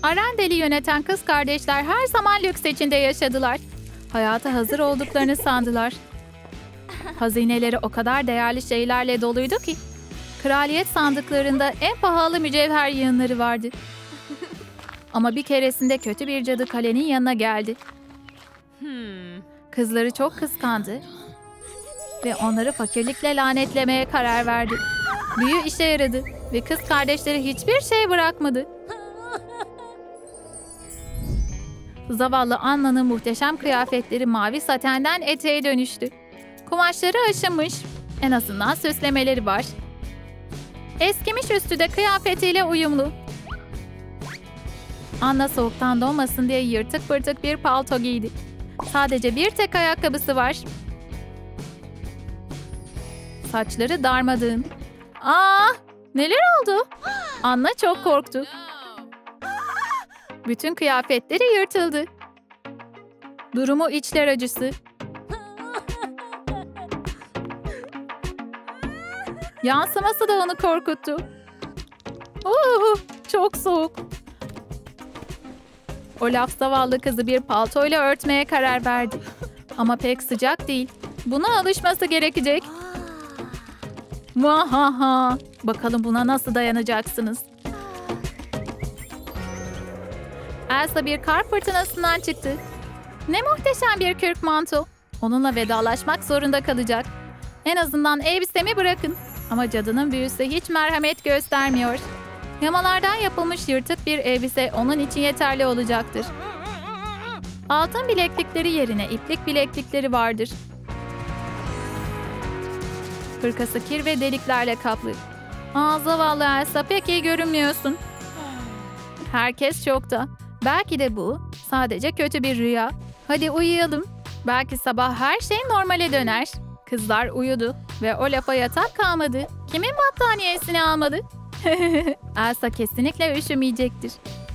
Arendel'i yöneten kız kardeşler her zaman lüks içinde yaşadılar. Hayata hazır olduklarını sandılar. Hazineleri o kadar değerli şeylerle doluydu ki kraliyet sandıklarında en pahalı mücevher yığınları vardı. Ama bir keresinde kötü bir cadı kalenin yanına geldi. Kızları çok kıskandı ve onları fakirlikle lanetlemeye karar verdi. Büyü işe yaradı ve kız kardeşleri hiçbir şey bırakmadı. Zavallı Anna'nın muhteşem kıyafetleri mavi satenden eteğe dönüştü. Kumaşları aşınmış. En azından süslemeleri var. Eskimiş üstü de kıyafetiyle uyumlu. Anna soğuktan donmasın diye yırtık pırtık bir palto giydi. Sadece bir tek ayakkabısı var. Saçları darmadağın. Aa, neler oldu? Anna çok korktu. Bütün kıyafetleri yırtıldı. Durumu içler acısı. Yansıması da onu korkuttu. Çok soğuk. Olaf zavallı kızı bir paltoyla örtmeye karar verdi. Ama pek sıcak değil. Buna alışması gerekecek. Muahaha. Bakalım buna nasıl dayanacaksınız? Elsa bir kar fırtınasından çıktı. Ne muhteşem bir kürk manto. Onunla vedalaşmak zorunda kalacak. En azından elbisemi bırakın. Ama cadının büyüsü hiç merhamet göstermiyor. Yamalardan yapılmış yırtık bir elbise onun için yeterli olacaktır. Altın bileklikleri yerine iplik bileklikleri vardır. Hırkası kir ve deliklerle kaplı. Zavallı Elsa, pek iyi görünmüyorsun. Herkes şokta. Belki de bu sadece kötü bir rüya. Hadi uyuyalım. Belki sabah her şey normale döner. Kızlar uyudu ve Olaf'a yatak kalmadı. Kimin battaniyesini almadı? Elsa kesinlikle üşümeyecektir.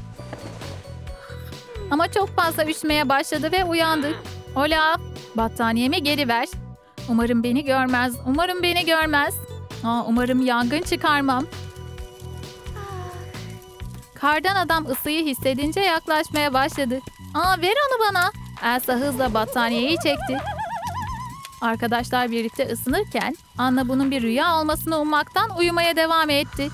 Ama çok fazla üşümeye başladı ve uyandı. Olaf, battaniyemi geri ver. Umarım beni görmez. Umarım beni görmez. Umarım yangın çıkarmam. Kardan adam ısıyı hissedince yaklaşmaya başladı. Ver onu bana. Elsa hızla battaniyeyi çekti. Arkadaşlar birlikte ısınırken Anna bunun bir rüya olmasını ummaktan uyumaya devam etti.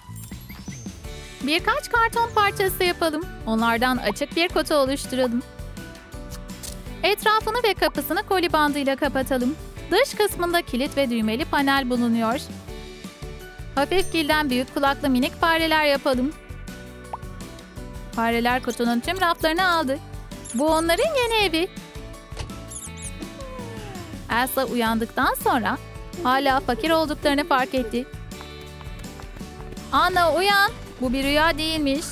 Birkaç karton parçası yapalım. Onlardan açık bir kutu oluşturalım. Etrafını ve kapısını koli bandıyla kapatalım. Dış kısmında kilit ve düğmeli panel bulunuyor. Hafif gilden büyük kulaklı minik fareler yapalım. Fareler kutunun tüm raflarını aldı. Bu onların yeni evi. Elsa uyandıktan sonra hala fakir olduklarını fark etti. Anna uyan. Bu bir rüya değilmiş.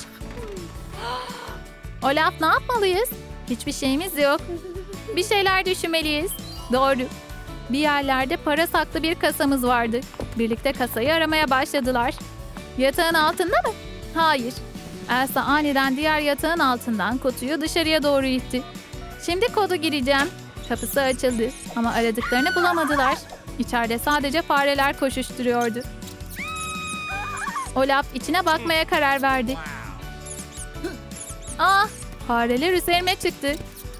Olaf, ne yapmalıyız? Hiçbir şeyimiz yok. Bir şeyler düşünmeliyiz. Doğru. Bir yerlerde para saklı bir kasamız vardı. Birlikte kasayı aramaya başladılar. Yatağın altında mı? Hayır. Elsa aniden diğer yatağın altından kutuyu dışarıya doğru itti. Şimdi kodu gireceğim. Kapısı açıldı ama aradıklarını bulamadılar. İçeride sadece fareler koşuşturuyordu. Olaf içine bakmaya karar verdi. Fareler üzerime çıktı.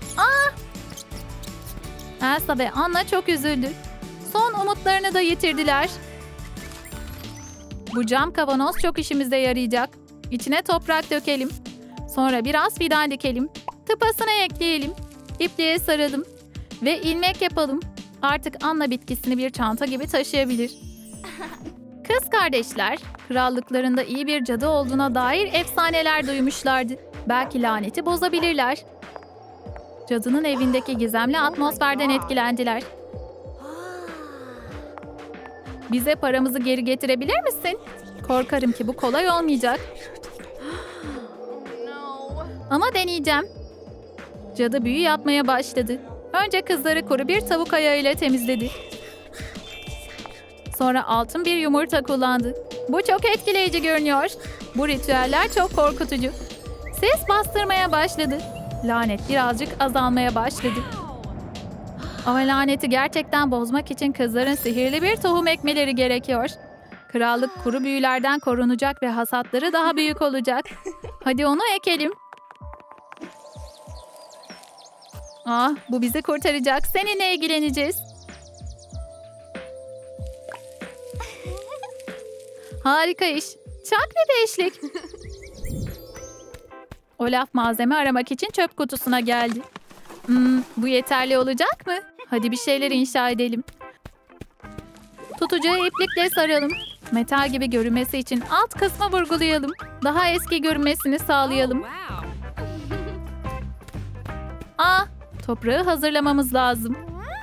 Elsa ve Anna çok üzüldü. Son umutlarını da yitirdiler. Bu cam kavanoz çok işimize yarayacak. İçine toprak dökelim. Sonra biraz fidan dikelim. Tıpasına ekleyelim. İpliğe saralım. Ve ilmek yapalım. Artık Anna bitkisini bir çanta gibi taşıyabilir. Kız kardeşler, krallıklarında iyi bir cadı olduğuna dair efsaneler duymuşlardı. Belki laneti bozabilirler. Cadının evindeki gizemli atmosferden etkilendiler. Bize paramızı geri getirebilir misin? Korkarım ki bu kolay olmayacak. Ama deneyeceğim. Cadı büyü yapmaya başladı. Önce kızları kuru bir tavuk ayağıyla temizledi. Sonra altın bir yumurta kullandı. Bu çok etkileyici görünüyor. Bu ritüeller çok korkutucu. Ses bastırmaya başladı. Lanet birazcık azalmaya başladı. Ama laneti gerçekten bozmak için kızların sihirli bir tohum ekmeleri gerekiyor. Krallık kuru büyülerden korunacak ve hasatları daha büyük olacak. Hadi onu ekelim. Ah, bu bizi kurtaracak. Seninle ilgileneceğiz. Harika iş. Çak bir beşlik. Olaf malzeme aramak için çöp kutusuna geldi. Bu yeterli olacak mı? Hadi bir şeyler inşa edelim. Tutucuyu iplikle saralım. Metal gibi görünmesi için alt kısmı vurgulayalım. Daha eski görünmesini sağlayalım. Toprağı hazırlamamız lazım.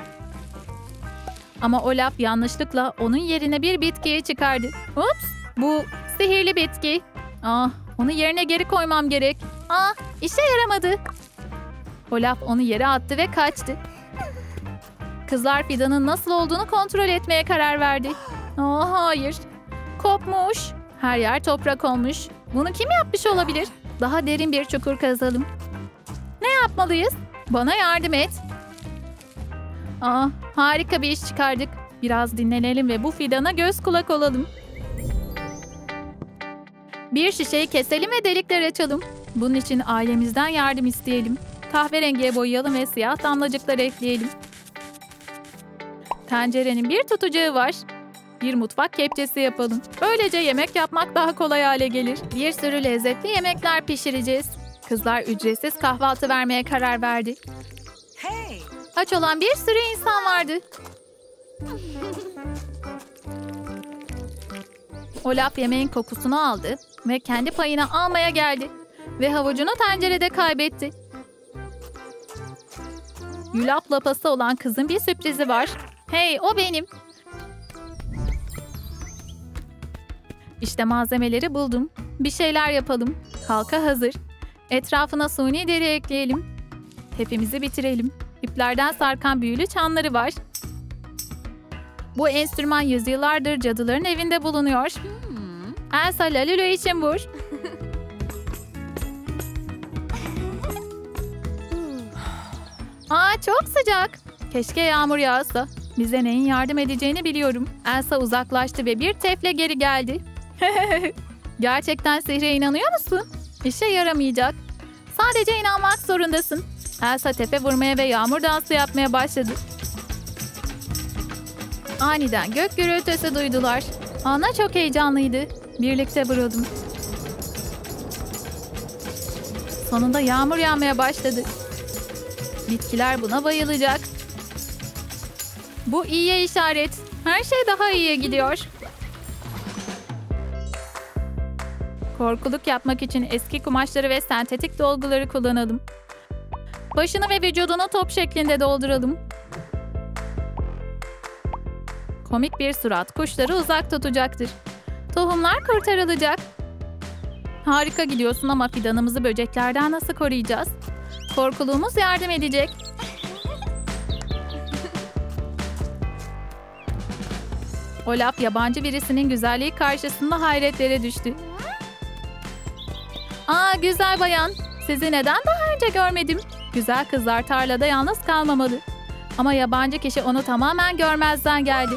Ama Olaf yanlışlıkla onun yerine bir bitkiyi çıkardı. Ups, bu sihirli bitki. Onu yerine geri koymam gerek. İşe yaramadı. Olaf onu yere attı ve kaçtı. Kızlar fidanın nasıl olduğunu kontrol etmeye karar verdi. Hayır. Kopmuş. Her yer toprak olmuş. Bunu kim yapmış olabilir? Daha derin bir çukur kazalım. Ne yapmalıyız? Bana yardım et. Harika bir iş çıkardık. Biraz dinlenelim ve bu fidana göz kulak olalım. Bir şişeyi keselim ve delikler açalım. Bunun için ailemizden yardım isteyelim. Kahverengiye boyayalım ve siyah damlacıklar ekleyelim. Tencerenin bir tutacağı var. Bir mutfak kepçesi yapalım. Böylece yemek yapmak daha kolay hale gelir. Bir sürü lezzetli yemekler pişireceğiz. Kızlar ücretsiz kahvaltı vermeye karar verdi. Aç olan bir sürü insan vardı. Olaf yemeğin kokusunu aldı ve kendi payını almaya geldi. Ve havucunu tencerede kaybetti. Yulaf lapası olan kızın bir sürprizi var. Hey, o benim. İşte malzemeleri buldum. Bir şeyler yapalım. Halka hazır. Etrafına suni deri ekleyelim. Hepimizi bitirelim. İplerden sarkan büyülü çanları var. Bu enstrüman yüzyıllardır cadıların evinde bulunuyor. Elsa Lalulu için vur. Çok sıcak. Keşke yağmur yağsa. Bize neyin yardım edeceğini biliyorum. Elsa uzaklaştı ve bir tefle geri geldi. Gerçekten sihre inanıyor musun? İşe yaramayacak. Sadece inanmak zorundasın. Elsa tepe vurmaya ve yağmur dansı yapmaya başladı. Aniden gök gürültüsü duydular. Anna çok heyecanlıydı. Birlikte vuralım. Sonunda yağmur yağmaya başladı. Bitkiler buna bayılacak. Bu iyiye işaret. Her şey daha iyiye gidiyor. Korkuluk yapmak için eski kumaşları ve sentetik dolguları kullanalım. Başını ve vücudunu top şeklinde dolduralım. Komik bir surat kuşları uzak tutacaktır. Tohumlar kurtarılacak. Harika gidiyorsun ama fidanımızı böceklerden nasıl koruyacağız? Korkuluğumuz yardım edecek. Olaf yabancı birisinin güzelliği karşısında hayretlere düştü. Güzel bayan. Sizi neden daha önce görmedim? Güzel kızlar tarlada yalnız kalmamalı. Ama yabancı kişi onu tamamen görmezden geldi.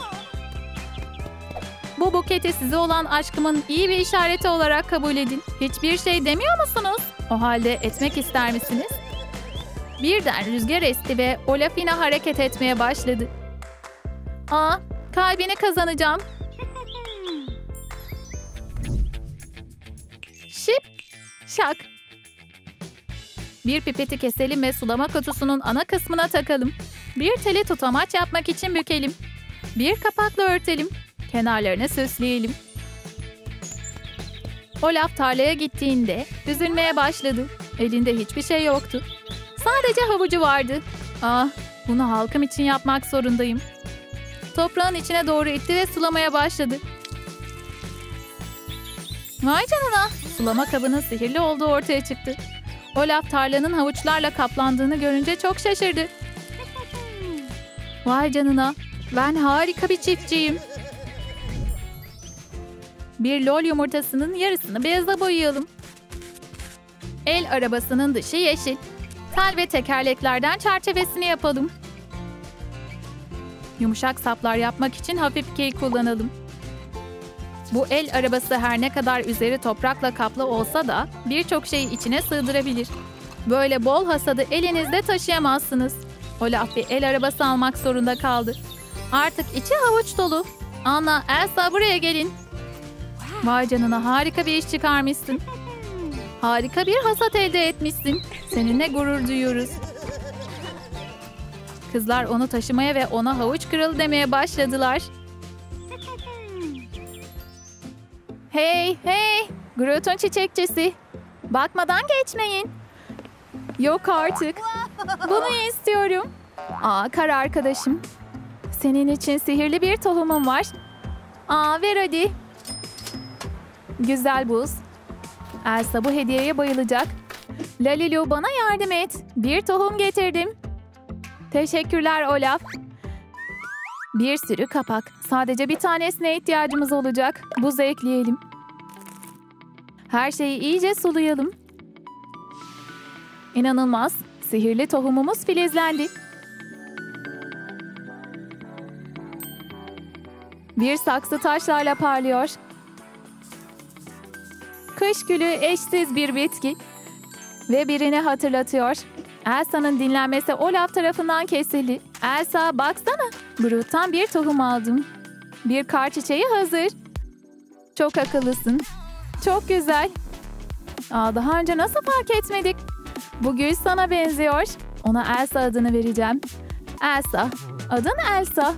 Bu buketi size olan aşkımın iyi bir işareti olarak kabul edin. Hiçbir şey demiyor musunuz? O halde etmek ister misiniz? Birden rüzgar esti ve Olafina hareket etmeye başladı. Kalbini kazanacağım. Şip, şak. Bir pipeti keselim ve sulama kutusunun ana kısmına takalım. Bir teli tutamaç yapmak için bükelim. Bir kapakla örtelim. Kenarlarını süsleyelim. Olaf tarlaya gittiğinde üzülmeye başladı. Elinde hiçbir şey yoktu. Sadece havucu vardı. Bunu halkım için yapmak zorundayım. Toprağın içine doğru itti ve sulamaya başladı. Vay canına! Sulama kabının sihirli olduğu ortaya çıktı. Olaf tarlanın havuçlarla kaplandığını görünce çok şaşırdı. Vay canına! Ben harika bir çiftçiyim. Bir lol yumurtasının yarısını beyaza boyayalım. El arabasının dışı yeşil. Tel ve tekerleklerden çerçevesini yapalım. Yumuşak saplar yapmak için hafif kil kullanalım. Bu el arabası her ne kadar üzeri toprakla kaplı olsa da birçok şeyi içine sığdırabilir. Böyle bol hasadı elinizde taşıyamazsınız. Olaf bir el arabası almak zorunda kaldı. Artık içi havuç dolu. Anna, Elsa buraya gelin. Vay canına, harika bir iş çıkarmışsın. Harika bir hasat elde etmişsin. Seninle gurur duyuyoruz. Kızlar onu taşımaya ve ona havuç kralı demeye başladılar. Hey, hey! Groton çiçekçisi. Bakmadan geçmeyin. Yok artık. Bunu istiyorum. Kar arkadaşım. Senin için sihirli bir tohumum var. Ver hadi. Güzel buz. Elsa bu hediyeye bayılacak. Lalilu, bana yardım et. Bir tohum getirdim. Teşekkürler Olaf. Bir sürü kapak. Sadece bir tanesine ihtiyacımız olacak. Buz ekleyelim. Her şeyi iyice sulayalım. İnanılmaz. Sihirli tohumumuz filizlendi. Bir saksı taşlarla parlıyor. Kış gülü eşsiz bir bitki. Ve birini hatırlatıyor. Elsa'nın dinlenmesi Olaf tarafından kesildi. Elsa, baksana. Groot'tan bir tohum aldım. Bir kar çiçeği hazır. Çok akıllısın. Çok güzel. Daha önce nasıl fark etmedik? Bu gül sana benziyor. Ona Elsa adını vereceğim. Elsa. Adın Elsa.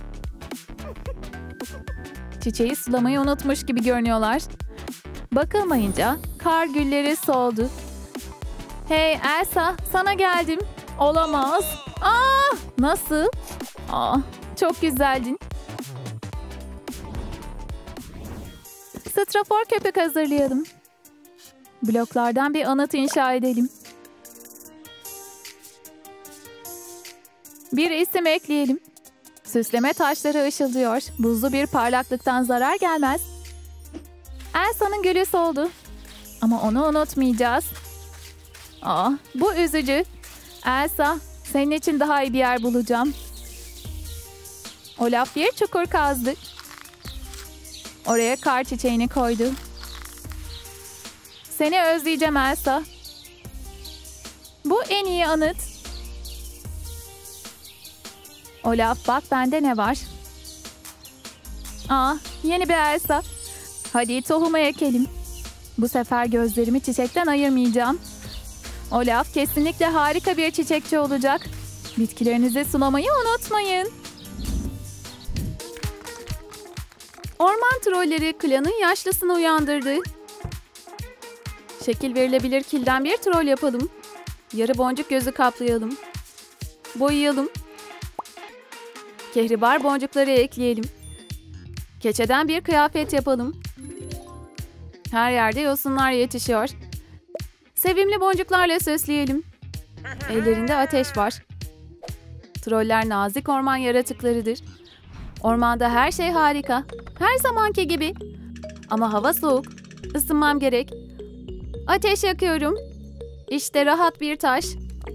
Çiçeği sulamayı unutmuş gibi görünüyorlar. Bakılmayınca kar gülleri soldu. Hey Elsa, sana geldim. Olamaz. Nasıl? Çok güzeldin. Strafor köpük hazırlayalım. Bloklardan bir anıt inşa edelim. Bir isim ekleyelim. Süsleme taşları ışıldıyor. Buzlu bir parlaklıktan zarar gelmez. Elsa'nın gülü soldu. Ama onu unutmayacağız. Bu üzücü. Elsa, senin için daha iyi bir yer bulacağım. Olaf bir çukur kazdı. Oraya kar çiçeğini koydu. Seni özleyeceğim Elsa. Bu en iyi anıt. Olaf, bak bende ne var? Yeni bir Elsa. Hadi tohumu ekelim. Bu sefer gözlerimi çiçekten ayırmayacağım. Olaf kesinlikle harika bir çiçekçi olacak. Bitkilerinizi sulamayı unutmayın. Orman trolleri klanın yaşlısını uyandırdı. Şekil verilebilir kilden bir troll yapalım. Yarı boncuk gözü kaplayalım. Boyayalım. Kehribar boncukları ekleyelim. Keçeden bir kıyafet yapalım. Her yerde yosunlar yetişiyor. Sevimli boncuklarla süsleyelim. Ellerinde ateş var. Troller nazik orman yaratıklarıdır. Ormanda her şey harika. Her zamanki gibi. Ama hava soğuk. Isınmam gerek. Ateş yakıyorum. İşte rahat bir taş.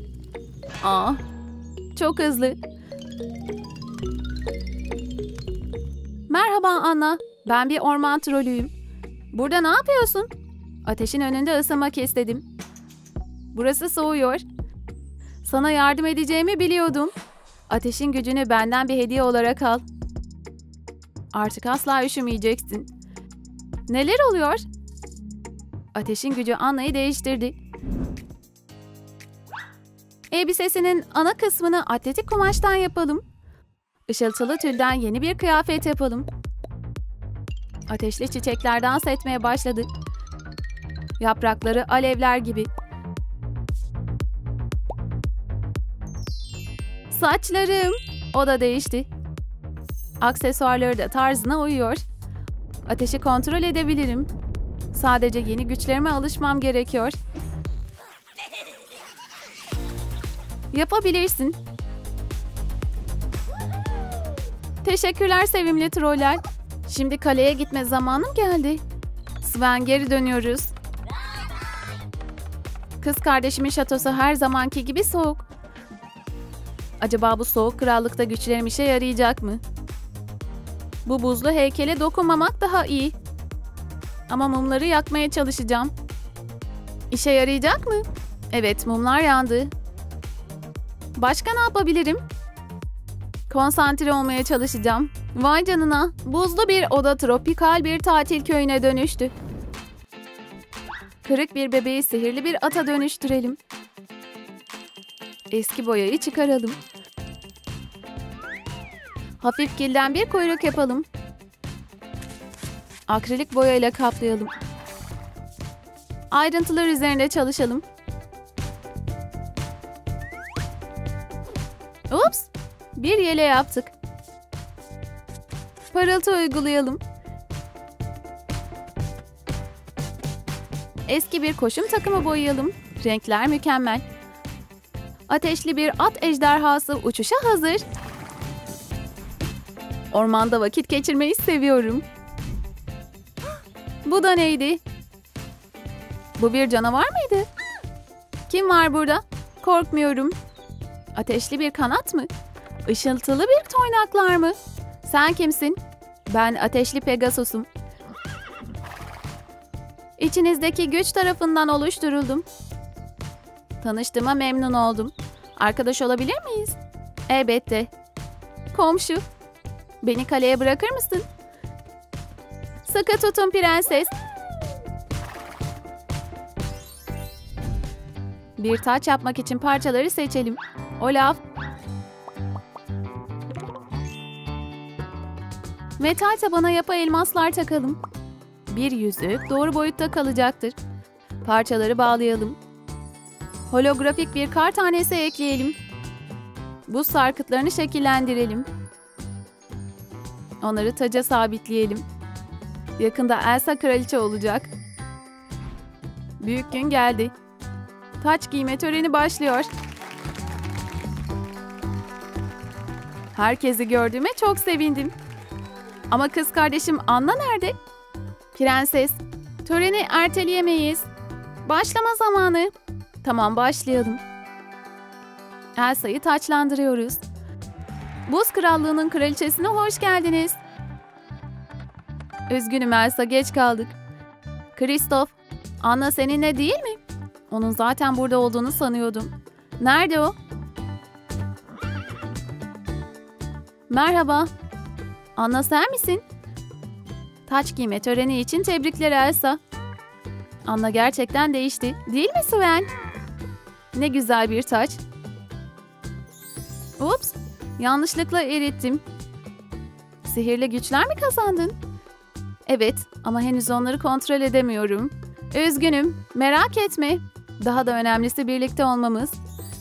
Çok hızlı. Merhaba Anna. Ben bir orman trolüyüm. Burada ne yapıyorsun? Ateşin önünde ısınmak istedim. Burası soğuyor. Sana yardım edeceğimi biliyordum. Ateşin gücünü benden bir hediye olarak al. Artık asla üşümeyeceksin. Neler oluyor? Ateşin gücü Anna'yı değiştirdi. Elbisesinin ana kısmını atletik kumaştan yapalım. Işıltılı tülden yeni bir kıyafet yapalım. Ateşli çiçekler dans etmeye başladı. Yaprakları alevler gibi. Saçlarım. O da değişti. Aksesuarları da tarzına uyuyor. Ateşi kontrol edebilirim. Sadece yeni güçlerime alışmam gerekiyor. Yapabilirsin. Teşekkürler sevimli troller. Şimdi kaleye gitme zamanım geldi. Sven, geri dönüyoruz. Kız kardeşimin şatosu her zamanki gibi soğuk. Acaba bu soğuk krallıkta güçlerim işe yarayacak mı? Bu buzlu heykele dokunmamak daha iyi. Ama mumları yakmaya çalışacağım. İşe yarayacak mı? Evet, mumlar yandı. Başka ne yapabilirim? Konsantre olmaya çalışacağım. Vay canına, buzlu bir oda tropikal bir tatil köyüne dönüştü. Kırık bir bebeği sihirli bir ata dönüştürelim. Eski boyayı çıkaralım. Hafif kilden bir kuyruk yapalım. Akrilik boyayla kaplayalım. Ayrıntılar üzerinde çalışalım. Ups! Bir yele yaptık. Parıltı uygulayalım. Eski bir koşum takımı boyayalım. Renkler mükemmel. Ateşli bir at ejderhası uçuşa hazır. Ormanda vakit geçirmeyi seviyorum. Bu da neydi? Bu bir canavar mıydı? Kim var burada? Korkmuyorum. Ateşli bir kanat mı? Işıltılı bir toynaklar mı? Sen kimsin? Ben ateşli Pegasus'um. İçinizdeki güç tarafından oluşturuldum. Tanıştığıma memnun oldum. Arkadaş olabilir miyiz? Elbette. Komşu. Beni kaleye bırakır mısın? Sıkı tutun prenses. Bir taç yapmak için parçaları seçelim. Olaf. Metal tabana yapay elmaslar takalım. Bir yüzük doğru boyutta kalacaktır. Parçaları bağlayalım. Holografik bir kar tanesi ekleyelim. Buz sarkıtlarını şekillendirelim. Onları taca sabitleyelim. Yakında Elsa kraliçe olacak. Büyük gün geldi. Taç giyme töreni başlıyor. Herkesi gördüğüme çok sevindim. Ama kız kardeşim Anna nerede? Prenses, töreni erteleyemeyiz. Başlama zamanı. Tamam, başlayalım. Elsa'yı taçlandırıyoruz. Buz Krallığı'nın kraliçesine hoş geldiniz. Üzgünüm Elsa, geç kaldık. Kristoff, Anna seninle değil mi? Onun zaten burada olduğunu sanıyordum. Nerede o? Merhaba. Anna sen misin? Taç giyme töreni için tebrikler Elsa. Anna gerçekten değişti. Değil mi Sven? Ne güzel bir taç. Ups, yanlışlıkla erittim. Sihirli güçler mi kazandın? Evet, ama henüz onları kontrol edemiyorum. Üzgünüm, merak etme. Daha da önemlisi birlikte olmamız.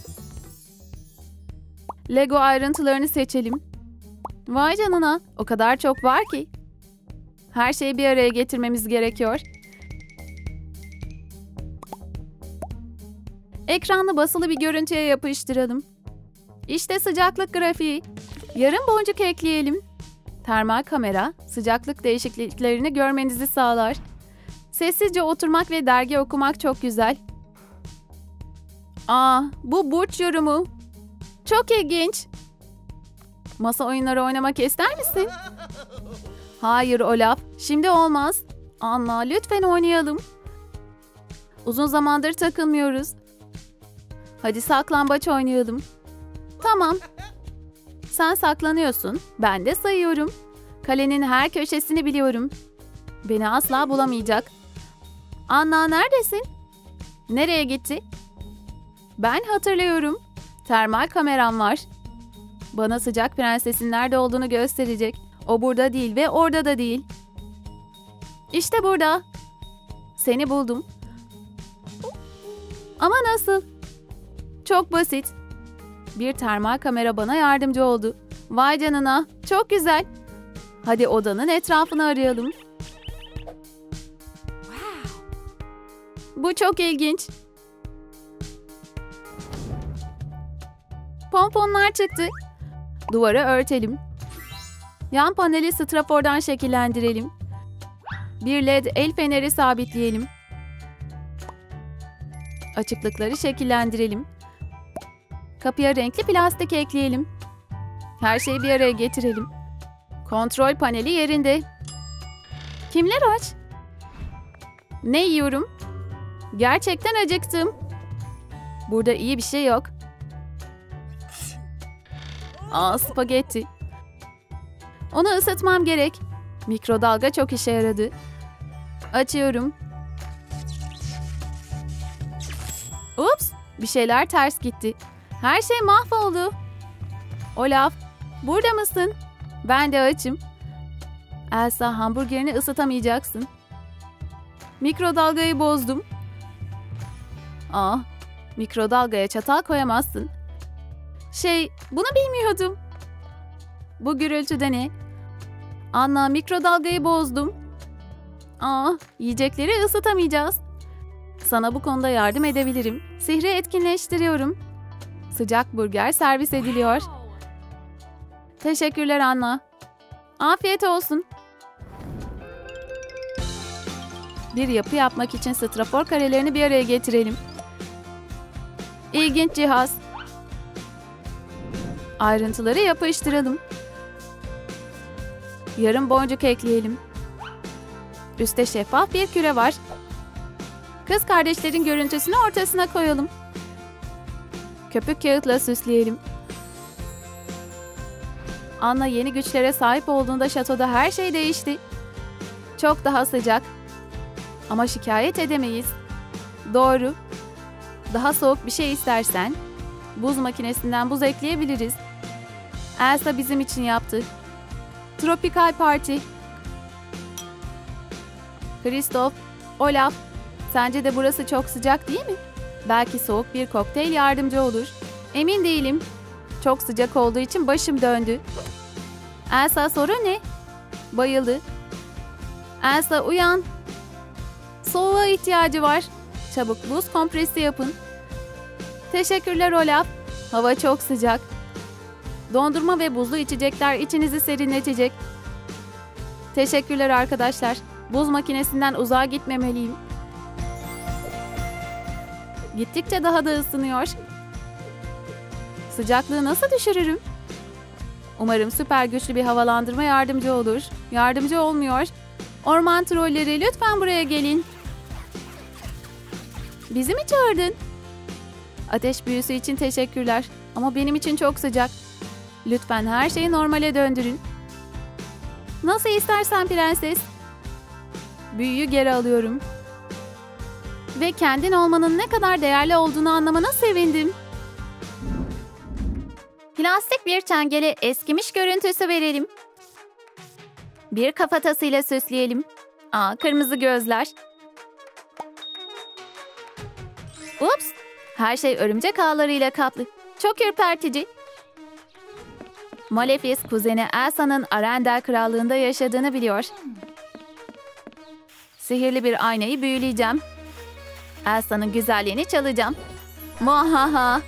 Lego ayrıntılarını seçelim. Vay canına, o kadar çok var ki. Her şeyi bir araya getirmemiz gerekiyor. Ekranı basılı bir görüntüye yapıştıralım. İşte sıcaklık grafiği. Yarım boncuk ekleyelim. Termal kamera sıcaklık değişikliklerini görmenizi sağlar. Sessizce oturmak ve dergi okumak çok güzel. Bu burç yorumu. Çok ilginç. Masa oyunları oynamak ister misin? Hayır Olaf, şimdi olmaz. Anna, lütfen oynayalım. Uzun zamandır takılmıyoruz. Hadi saklambaç oynayalım. Tamam. Sen saklanıyorsun, ben de sayıyorum. Kalenin her köşesini biliyorum. Beni asla bulamayacak. Anna neredesin? Nereye gitti? Ben hatırlıyorum. Termal kameram var. Bana sıcak prensesin nerede olduğunu gösterecek. O burada değil ve orada da değil. İşte burada. Seni buldum. Ama nasıl? Çok basit. Bir termal kamera bana yardımcı oldu. Vay canına, çok güzel. Hadi odanın etrafını arayalım. Bu çok ilginç. Pomponlar çıktı. Duvarı örtelim. Yan paneli strafordan şekillendirelim. Bir led el feneri sabitleyelim. Açıklıkları şekillendirelim. Kapıya renkli plastik ekleyelim. Her şeyi bir araya getirelim. Kontrol paneli yerinde. Kimler aç? Ne yiyorum? Gerçekten acıktım. Burada iyi bir şey yok. Spagetti. Onu ısıtmam gerek. Mikrodalga çok işe yaradı. Açıyorum. Ups, bir şeyler ters gitti. Her şey mahvoldu. Olaf, burada mısın? Ben de açım. Elsa, hamburgerini ısıtamayacaksın. Mikrodalgayı bozdum. Mikrodalgaya çatal koyamazsın. Bunu bilmiyordum. Bu gürültüde ne? Anna, mikrodalgayı bozdum. Yiyecekleri ısıtamayacağız. Sana bu konuda yardım edebilirim. Sihri etkinleştiriyorum. Sıcak burger servis ediliyor. Teşekkürler Anna. Afiyet olsun. Bir yapı yapmak için strafor karelerini bir araya getirelim. İlginç cihaz. Ayrıntıları yapıştıralım. Yarım boncuk ekleyelim. Üste şeffaf bir küre var. Kız kardeşlerin görüntüsünü ortasına koyalım. Köpük kağıtla süsleyelim. Anna yeni güçlere sahip olduğunda şatoda her şey değişti. Çok daha sıcak. Ama şikayet edemeyiz. Doğru. Daha soğuk bir şey istersen buz makinesinden buz ekleyebiliriz. Elsa bizim için yaptı. Tropikal parti. Kristof, Olaf, sence de burası çok sıcak değil mi? Belki soğuk bir kokteyl yardımcı olur. Emin değilim. Çok sıcak olduğu için başım döndü. Elsa, sorun ne? Bayıldı. Elsa, uyan. Soğuğa ihtiyacı var. Çabuk buz kompresi yapın. Teşekkürler Olaf. Hava çok sıcak. Dondurma ve buzlu içecekler içinizi serinletecek. Teşekkürler arkadaşlar. Buz makinesinden uzağa gitmemeliyim. Gittikçe daha da ısınıyor. Sıcaklığı nasıl düşürürüm? Umarım süper güçlü bir havalandırma yardımcı olur. Yardımcı olmuyor. Orman trolleri, lütfen buraya gelin. Bizi mi çağırdın? Ateş büyüsü için teşekkürler. Ama benim için çok sıcak. Lütfen her şeyi normale döndürün. Nasıl istersen prenses. Büyüyü geri alıyorum. Ve kendin olmanın ne kadar değerli olduğunu anlamana sevindim. Plastik bir çengele eskimiş görüntüsü verelim. Bir kafatasıyla süsleyelim. Kırmızı gözler. Ups! Her şey örümcek ağlarıyla kaplı. Çok ürpertici. Malefice, kuzeni Elsa'nın Arendelle Krallığı'nda yaşadığını biliyor. Sihirli bir aynayı büyüleyeceğim. Elsa'nın güzelliğini çalacağım. Muahaha!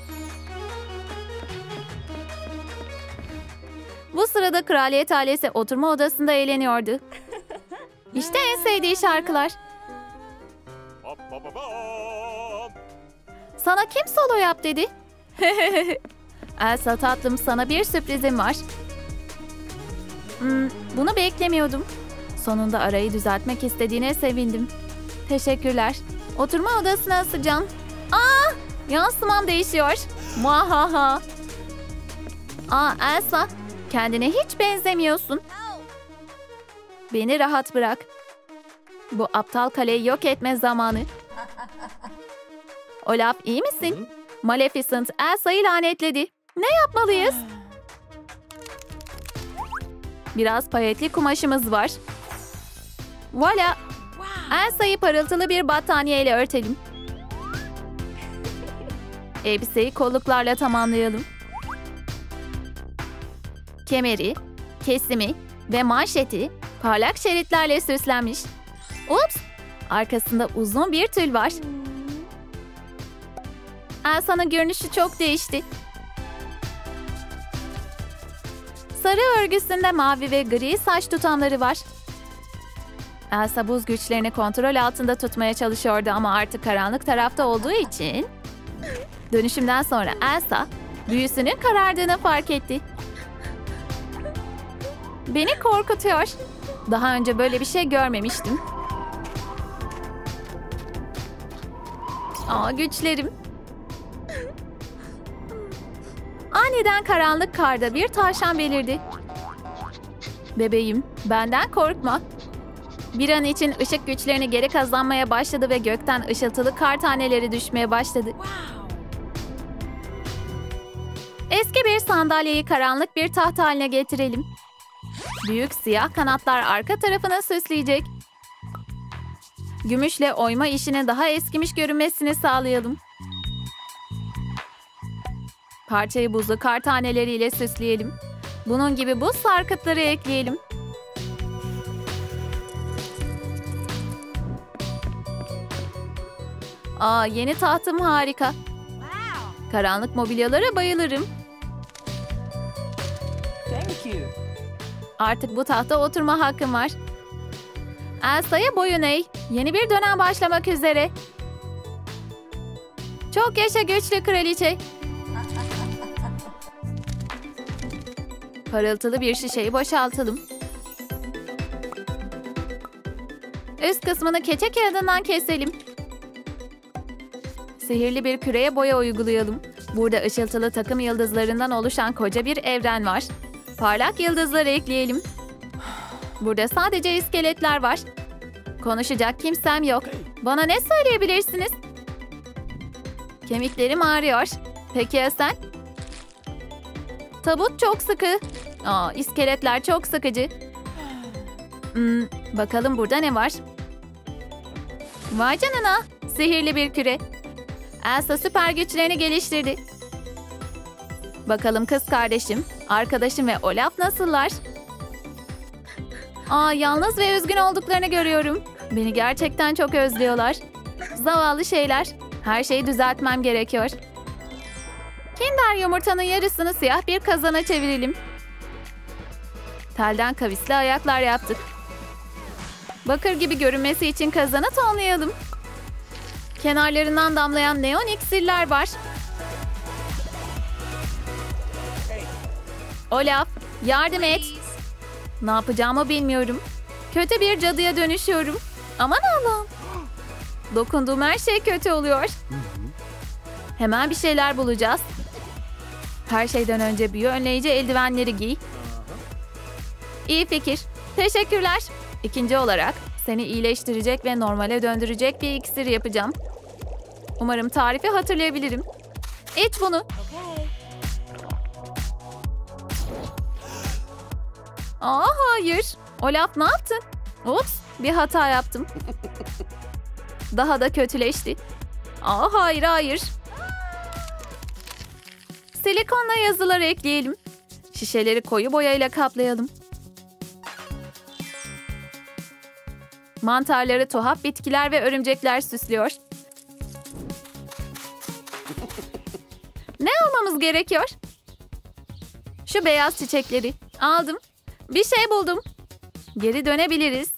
Bu sırada kraliyet ailesi oturma odasında eğleniyordu. İşte en sevdiği şarkılar. Sana kim solo yap dedi? Elsa tatlım, sana bir sürprizim var. Bunu beklemiyordum. Sonunda arayı düzeltmek istediğine sevindim. Teşekkürler. Oturma odasına asacağım. Yansımam değişiyor. Muahaha. Elsa, kendine hiç benzemiyorsun. Beni rahat bırak. Bu aptal kaleyi yok etme zamanı. Olaf, iyi misin? Maleficent Elsa'yı lanetledi. Ne yapmalıyız? Biraz payetli kumaşımız var. Voila! Elsa'yı parıltılı bir battaniyeyle örtelim. Elbiseyi kolluklarla tamamlayalım. Kemeri, kesimi ve manşeti parlak şeritlerle süslenmiş. Ups! Arkasında uzun bir tül var. Elsa'nın görünüşü çok değişti. Sarı örgüsünde mavi ve gri saç tutamları var. Elsa buz güçlerini kontrol altında tutmaya çalışıyordu ama artık karanlık tarafta olduğu için... Dönüşümden sonra Elsa büyüsünün karardığını fark etti. Beni korkutuyor. Daha önce böyle bir şey görmemiştim. Güçlerim. Aniden karanlık karda bir tavşan belirdi. Bebeğim, benden korkma. Bir an için ışık güçlerini geri kazanmaya başladı ve gökten ışıltılı kar taneleri düşmeye başladı. Eski bir sandalyeyi karanlık bir taht haline getirelim. Büyük siyah kanatlar arka tarafını süsleyecek. Gümüşle oyma işinin daha eskimiş görünmesini sağlayalım. Parçayı buzlu kar taneleriyle süsleyelim. Bunun gibi buz sarkıtları ekleyelim. Yeni tahtım harika. Karanlık mobilyalara bayılırım. Artık bu tahta oturma hakkım var. Elsa'ya boyun eğ. Yeni bir dönem başlamak üzere. Çok yaşa güçlü kraliçe. Parıltılı bir şişeyi boşaltalım. Üst kısmını keçe kağıdından keselim. Sihirli bir küreye boya uygulayalım. Burada ışıltılı takım yıldızlarından oluşan koca bir evren var. Parlak yıldızları ekleyelim. Burada sadece iskeletler var. Konuşacak kimsem yok. Bana ne söyleyebilirsiniz? Kemiklerim ağrıyor. Peki ya sen? Tabut çok sıkı. İskeletler çok sıkıcı. Bakalım burada ne var? Vay canına. Sihirli bir küre. Elsa süper güçlerini geliştirdi. Bakalım kız kardeşim, arkadaşım ve Olaf nasıllar? Yalnız ve üzgün olduklarını görüyorum. Beni gerçekten çok özlüyorlar. Zavallı şeyler. Her şeyi düzeltmem gerekiyor. Kinder yumurtanın yarısını siyah bir kazana çevirelim. Telden kavisli ayaklar yaptık. Bakır gibi görünmesi için kazanı tonlayalım. Kenarlarından damlayan neon iksirler var. Olaf, yardım et. Ne yapacağımı bilmiyorum. Kötü bir cadıya dönüşüyorum. Aman Allah'ım. Dokunduğum her şey kötü oluyor. Hemen bir şeyler bulacağız. Her şeyden önce büyü önleyici eldivenleri giy. İyi fikir. Teşekkürler. İkinci olarak seni iyileştirecek ve normale döndürecek bir iksir yapacağım. Umarım tarifi hatırlayabilirim. İç bunu. Hayır. Olaf ne yaptın? Ups, bir hata yaptım. Daha da kötüleşti. Hayır. Silikonla yazılar ekleyelim. Şişeleri koyu boyayla kaplayalım. Mantarları tuhaf bitkiler ve örümcekler süslüyor. Ne almamız gerekiyor? Şu beyaz çiçekleri aldım. Bir şey buldum. Geri dönebiliriz.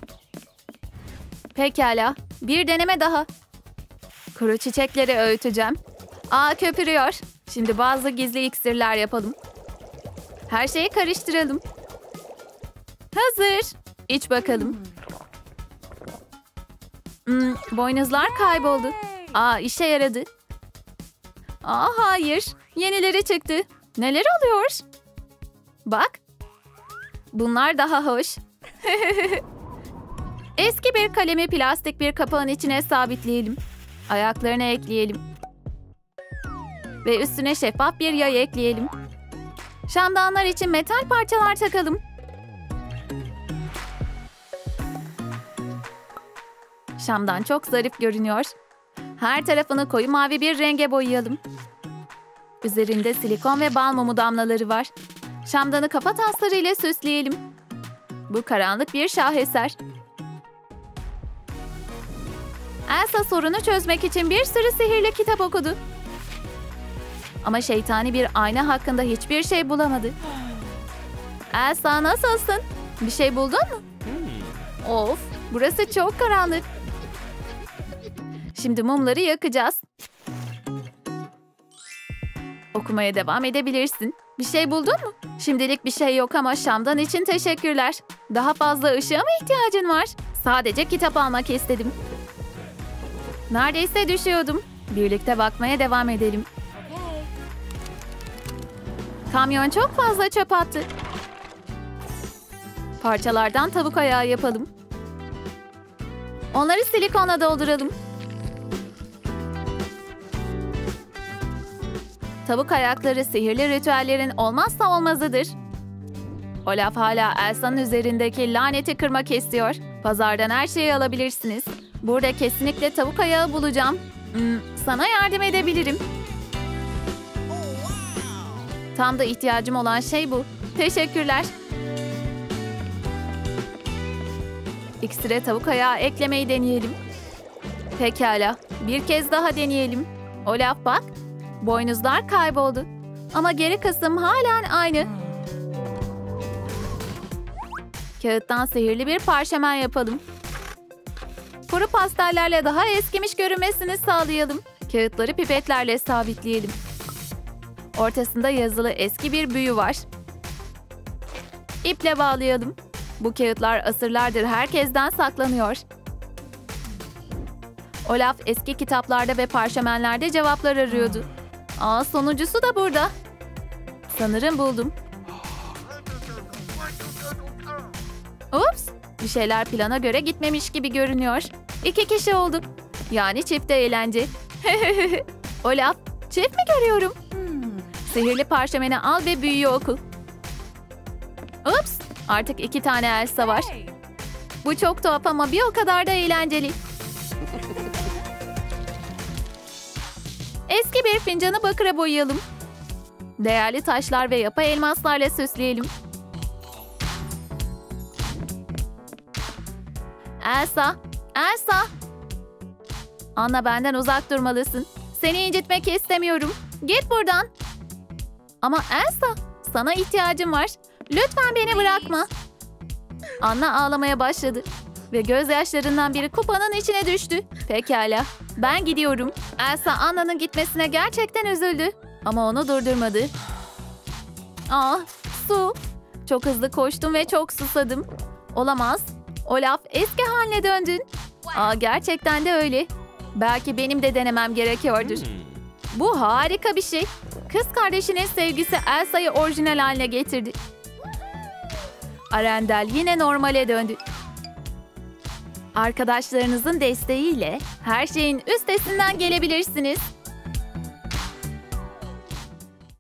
Pekala. Bir deneme daha. Kuru çiçekleri öğüteceğim. Köpürüyor. Şimdi bazı gizli iksirler yapalım. Her şeyi karıştıralım. Hazır. İç bakalım. Boynuzlar kayboldu. İşe yaradı. Hayır. Yenileri çıktı. Neler oluyor? Bak. Bunlar daha hoş. Eski bir kalemi plastik bir kapağın içine sabitleyelim. Ayaklarını ekleyelim. Ve üstüne şeffaf bir yay ekleyelim. Şamdanlar için metal parçalar takalım. Şamdan çok zarif görünüyor. Her tarafını koyu mavi bir renge boyayalım. Üzerinde silikon ve bal mumu damlaları var. Şamdanı kafa tasları ile süsleyelim. Bu karanlık bir şaheser. Elsa sorunu çözmek için bir sürü sihirli kitap okudu. Ama şeytani bir ayna hakkında hiçbir şey bulamadı. Elsa nasılsın? Bir şey buldun mu? Of, burası çok karanlık. Şimdi mumları yakacağız. Okumaya devam edebilirsin. Bir şey buldun mu? Şimdilik bir şey yok ama şamdan için teşekkürler. Daha fazla ışığa mı ihtiyacın var? Sadece kitap almak istedim. Neredeyse düşüyordum. Birlikte bakmaya devam edelim. Kamyon çok fazla çöp attı. Parçalardan tavuk ayağı yapalım. Onları silikonla dolduralım. Tavuk ayakları sihirli ritüellerin olmazsa olmazıdır. Olaf hala Elsa'nın üzerindeki laneti kırmak istiyor. Pazardan her şeyi alabilirsiniz. Burada kesinlikle tavuk ayağı bulacağım. Sana yardım edebilirim. Tam da ihtiyacım olan şey bu. Teşekkürler. İksire tavuk ayağı eklemeyi deneyelim. Pekala. Bir kez daha deneyelim. Olaf bak. Boynuzlar kayboldu. Ama geri kısım halen aynı. Kağıttan sihirli bir parşömen yapalım. Kuru pastellerle daha eskimiş görünmesini sağlayalım. Kağıtları pipetlerle sabitleyelim. Ortasında yazılı eski bir büyü var. İple bağlayalım. Bu kağıtlar asırlardır herkesten saklanıyor. Olaf eski kitaplarda ve parşömenlerde cevaplar arıyordu. Sonuncusu da burada. Sanırım buldum. Ups! Bir şeyler plana göre gitmemiş gibi görünüyor. 2 kişi olduk. Yani çifte eğlence. Olaf, çift mi görüyorum? Sihirli parşömeni al ve büyüyü oku. Ups! Artık 2 tane Elsa var. Bu çok tuhaf ama bir o kadar da eğlenceli. Eski bir fincanı bakıra boyayalım. Değerli taşlar ve yapay elmaslarla süsleyelim. Elsa, Elsa. Anna benden uzak durmalısın. Seni incitmek istemiyorum. Git buradan. Ama Elsa, sana ihtiyacım var. Lütfen beni bırakma. Anna ağlamaya başladı. Ve gözyaşlarından biri kupanın içine düştü. Pekala, ben gidiyorum. Elsa Anna'nın gitmesine gerçekten üzüldü. Ama onu durdurmadı. Su. Çok hızlı koştum ve çok susadım. Olamaz. Olaf eski haline döndün. Gerçekten de öyle. Belki benim de denemem gerekiyordur. Bu harika bir şey. Kız kardeşinin sevgisi Elsa'yı orijinal haline getirdi. Arendelle yine normale döndü. Arkadaşlarınızın desteğiyle her şeyin üstesinden gelebilirsiniz.